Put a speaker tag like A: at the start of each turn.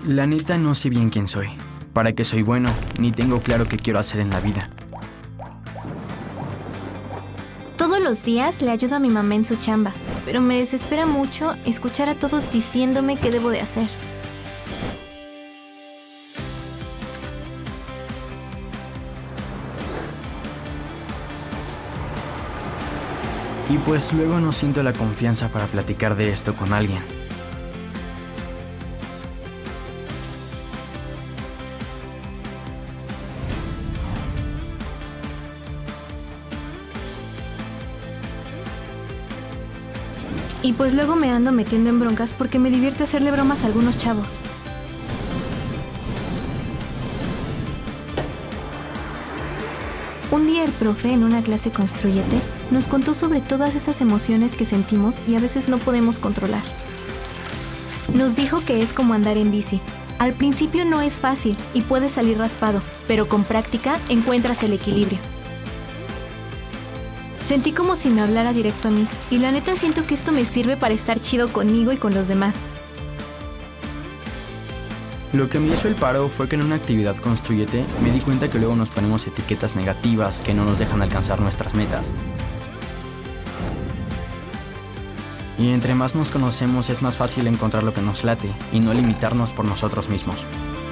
A: La neta no sé bien quién soy, para qué soy bueno, ni tengo claro qué quiero hacer en la vida.
B: Todos los días le ayudo a mi mamá en su chamba, pero me desespera mucho escuchar a todos diciéndome qué debo de hacer.
A: Y pues luego no siento la confianza para platicar de esto con alguien.
B: Y pues luego me ando metiendo en broncas porque me divierte hacerle bromas a algunos chavos. Un día el profe, en una clase Construyete, nos contó sobre todas esas emociones que sentimos y a veces no podemos controlar. Nos dijo que es como andar en bici. Al principio no es fácil y puedes salir raspado, pero con práctica encuentras el equilibrio. Sentí como si me hablara directo a mí, y la neta siento que esto me sirve para estar chido conmigo y con los demás.
A: Lo que me hizo el paro fue que en una actividad Construyete me di cuenta que luego nos ponemos etiquetas negativas que no nos dejan alcanzar nuestras metas. Y entre más nos conocemos es más fácil encontrar lo que nos late y no limitarnos por nosotros mismos.